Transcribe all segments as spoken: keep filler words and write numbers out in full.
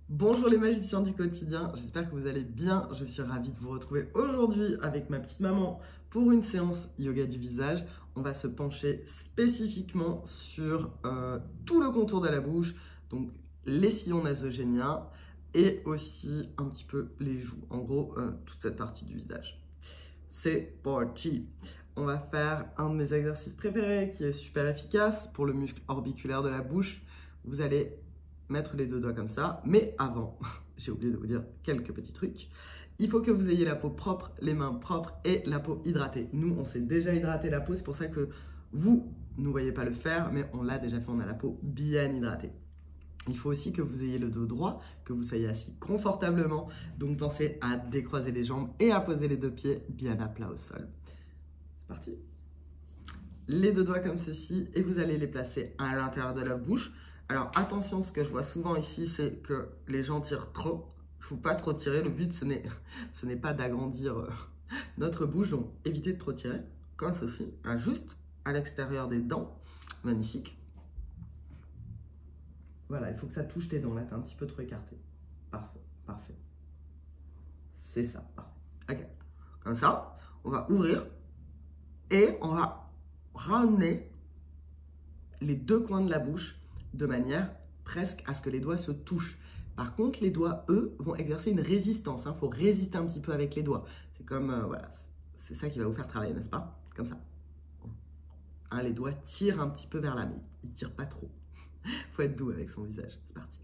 Bonjour les magiciens du quotidien, j'espère que vous allez bien. Je suis ravie de vous retrouver aujourd'hui avec ma petite maman pour une séance yoga du visage. On va se pencher spécifiquement sur euh, tout le contour de la bouche, donc les sillons nasogéniens et aussi un petit peu les joues, en gros euh, toute cette partie du visage. C'est parti! On va faire un de mes exercices préférés qui est super efficace pour le muscle orbiculaire de la bouche. Vous allez mettre les deux doigts comme ça, mais avant, j'ai oublié de vous dire quelques petits trucs. Il faut que vous ayez la peau propre, les mains propres et la peau hydratée. Nous, on s'est déjà hydraté la peau, c'est pour ça que vous ne nous voyez pas le faire, mais on l'a déjà fait, on a la peau bien hydratée. Il faut aussi que vous ayez le dos droit, que vous soyez assis confortablement. Donc pensez à décroiser les jambes et à poser les deux pieds bien à plat au sol. C'est parti. Les deux doigts comme ceci et vous allez les placer à l'intérieur de la bouche. Alors attention, ce que je vois souvent ici, c'est que les gens tirent trop. Il ne faut pas trop tirer. Le but, ce n'est ce n'est pas d'agrandir notre bouche. Donc évitez de trop tirer, comme ceci, là, juste à l'extérieur des dents. Magnifique. Voilà, il faut que ça touche tes dents. Là, tu es un petit peu trop écarté. Parfait, parfait. C'est ça, parfait. Ok. Comme ça, on va ouvrir et on va ramener les deux coins de la bouche de manière presque à ce que les doigts se touchent. Par contre, les doigts, eux, vont exercer une résistance. Il faut résister un petit peu avec les doigts. C'est comme, euh, voilà, c'est ça qui va vous faire travailler, n'est-ce pas? Comme ça. Hein, les doigts tirent un petit peu vers là, mais ils ne tirent pas trop. Il faut être doux avec son visage. C'est parti.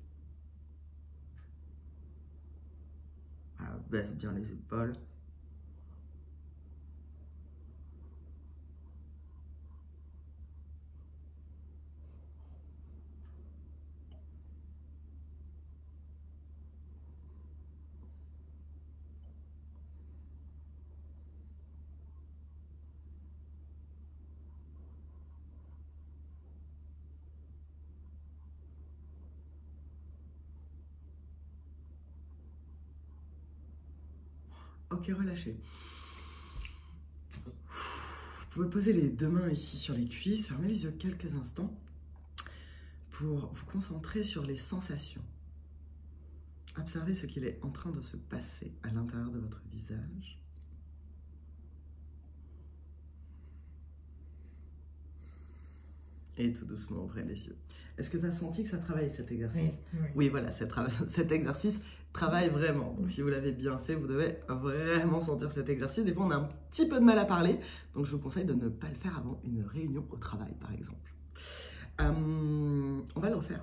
Voilà, baisse bien les épaules. Ok, relâchez. Vous pouvez poser les deux mains ici sur les cuisses, fermer les yeux quelques instants pour vous concentrer sur les sensations. Observez ce qu'il est en train de se passer à l'intérieur de votre visage. Et tout doucement, ouvrez les yeux. Est-ce que tu as senti que ça travaille cet exercice? Oui, oui. Oui, voilà, cet, cet exercice travaille vraiment. Donc si vous l'avez bien fait, vous devez vraiment sentir cet exercice. Des fois, on a un petit peu de mal à parler. Donc je vous conseille de ne pas le faire avant une réunion au travail, par exemple. Euh, on va le refaire.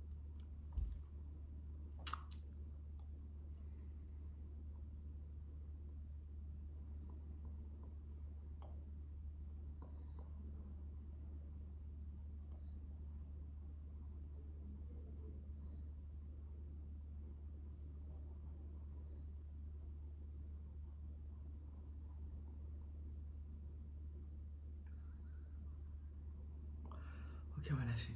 Ok, relâchez.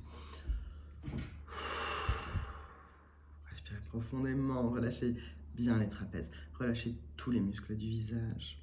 Respirez profondément, relâchez bien les trapèzes, relâchez tous les muscles du visage.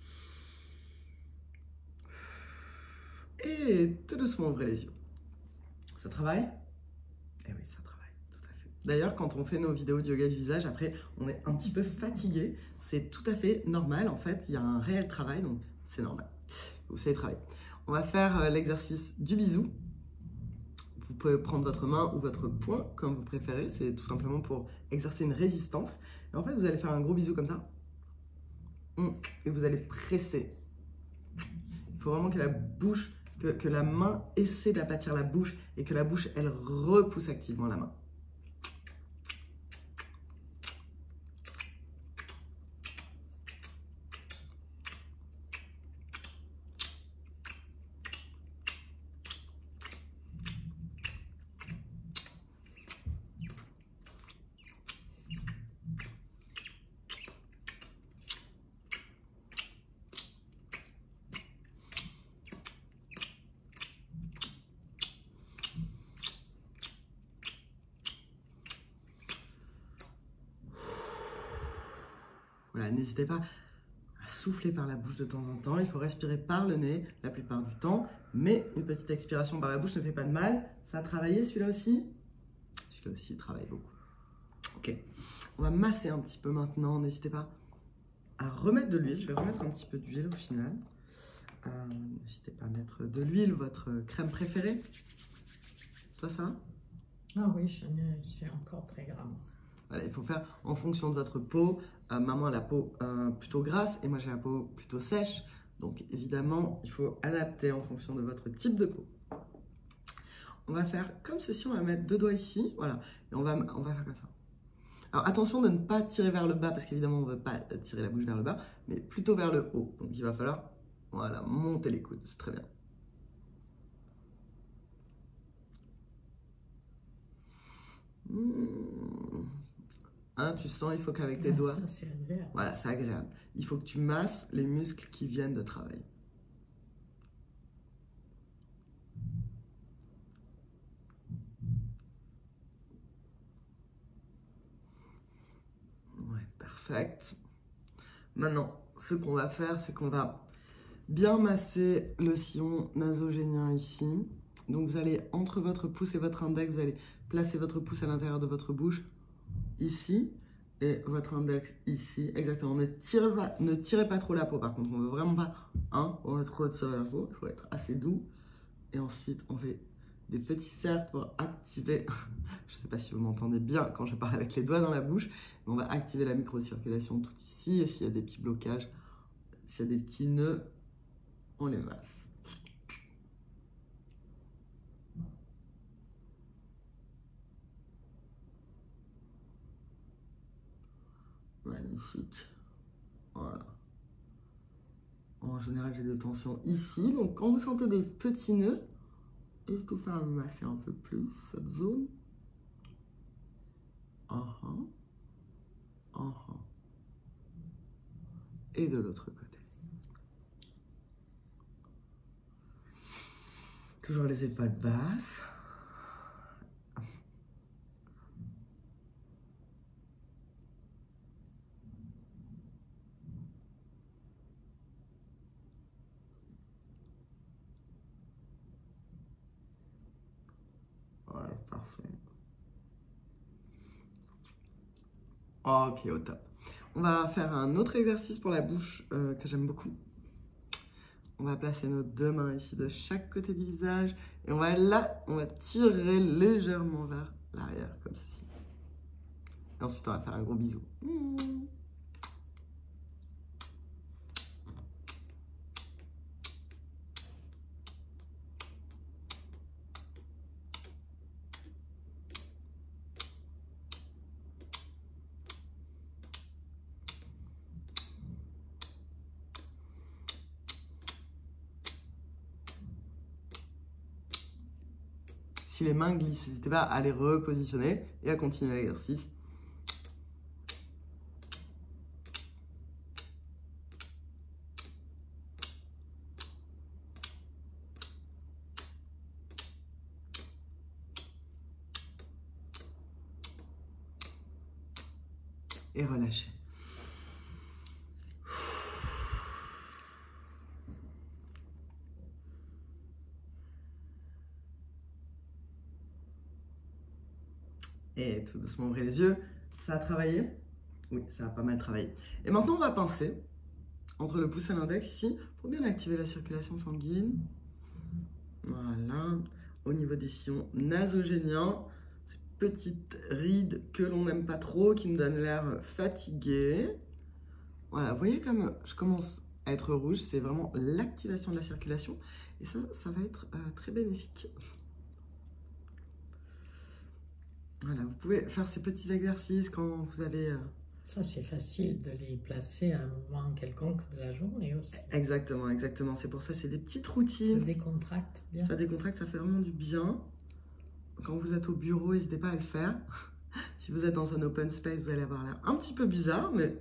Et tout doucement, ouvrez les yeux. Ça travaille? Eh oui, ça travaille, tout à fait. D'ailleurs, quand on fait nos vidéos de yoga du visage, après, on est un petit peu fatigué. C'est tout à fait normal, en fait. Il y a un réel travail, donc c'est normal. Vous savez travailler. On va faire l'exercice du bisou. Vous pouvez prendre votre main ou votre poing, comme vous préférez. C'est tout simplement pour exercer une résistance. Et en fait, vous allez faire un gros bisou comme ça. Et vous allez presser. Il faut vraiment que la bouche, que, que la main essaie d'aplatir la bouche et que la bouche, elle repousse activement la main. Voilà, n'hésitez pas à souffler par la bouche de temps en temps. Il faut respirer par le nez la plupart du temps, mais une petite expiration par la bouche ne fait pas de mal. Ça a travaillé celui-là aussi? Celui-là aussi travaille beaucoup. Ok. On va masser un petit peu maintenant. N'hésitez pas à remettre de l'huile. Je vais remettre un petit peu d'huile au final. Euh, N'hésitez pas à mettre de l'huile, votre crème préférée. Toi, ça va? Ah oui, c'est encore très gras. Voilà, il faut faire en fonction de votre peau. Euh, maman a la peau euh, plutôt grasse et moi j'ai la peau plutôt sèche. Donc évidemment, il faut adapter en fonction de votre type de peau. On va faire comme ceci, on va mettre deux doigts ici, voilà, et on va, on va faire comme ça. Alors attention de ne pas tirer vers le bas, parce qu'évidemment on ne veut pas tirer la bouche vers le bas, mais plutôt vers le haut. Donc il va falloir, voilà, monter les coudes, c'est très bien. Mmh. Hein, tu sens, il faut qu'avec tes ouais, doigts, ça, c'est agréable. Voilà, c'est agréable. Il faut que tu masses les muscles qui viennent de travailler. Ouais, perfect. Maintenant, ce qu'on va faire, c'est qu'on va bien masser le sillon nasogénien ici. Donc vous allez, entre votre pouce et votre index, vous allez placer votre pouce à l'intérieur de votre bouche, ici, et votre index ici. Exactement. Ne tirez pas, ne tirez pas trop la peau, par contre. On ne veut vraiment pas, hein, on va trop tirer la peau. Il faut être assez doux. Et ensuite, on fait des petits cercles pour activer. Je ne sais pas si vous m'entendez bien quand je parle avec les doigts dans la bouche, mais on va activer la microcirculation tout ici. Et s'il y a des petits blocages, s'il y a des petits nœuds, on les masse. Magnifique. Voilà. En général, j'ai des tensions ici. Donc, quand vous sentez des petits nœuds, n'hésitez pas à masser un peu plus cette zone. Uh-huh. Uh-huh. Et de l'autre côté. Toujours les épaules basses. Voilà, parfait. Ok, au top. On va faire un autre exercice pour la bouche euh, que j'aime beaucoup. On va placer nos deux mains ici de chaque côté du visage. Et on va là, on va tirer légèrement vers l'arrière, comme ceci. Et ensuite, on va faire un gros bisou. Mmh. Si les mains glissent, n'hésitez pas à les repositionner et à continuer l'exercice. Et relâchez. Et tout doucement, ouvrez les yeux. Ça a travaillé? Oui, ça a pas mal travaillé. Et maintenant, on va pincer entre le pouce et l'index ici pour bien activer la circulation sanguine. Voilà. Au niveau des sillons nasogéniens, ces petites rides que l'on n'aime pas trop, qui me donnent l'air fatigué. Voilà, vous voyez comme je commence à être rouge, c'est vraiment l'activation de la circulation. Et ça, ça va être euh, très bénéfique. Voilà, vous pouvez faire ces petits exercices quand vous avez... Euh... Ça, c'est facile de les placer à un moment quelconque de la journée aussi. Exactement, exactement. C'est pour ça, c'est des petites routines. Ça décontracte bien. Ça décontracte, ça fait vraiment du bien. Quand vous êtes au bureau, n'hésitez pas à le faire. Si vous êtes dans un open space, vous allez avoir l'air un petit peu bizarre, mais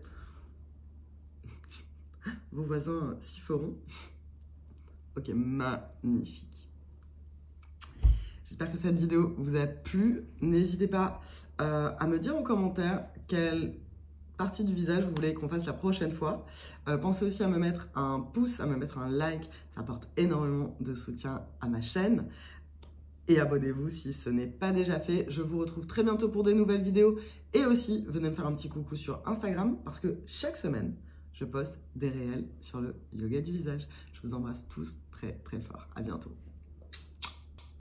vos voisins s'y feront. Ok, magnifique. J'espère que cette vidéo vous a plu. N'hésitez pas euh, à me dire en commentaire quelle partie du visage vous voulez qu'on fasse la prochaine fois. Euh, pensez aussi à me mettre un pouce, à me mettre un like. Ça apporte énormément de soutien à ma chaîne. et abonnez-vous si ce n'est pas déjà fait. Je vous retrouve très bientôt pour des nouvelles vidéos et aussi venez me faire un petit coucou sur Instagram parce que chaque semaine, je poste des réels sur le yoga du visage. Je vous embrasse tous très très fort. À bientôt.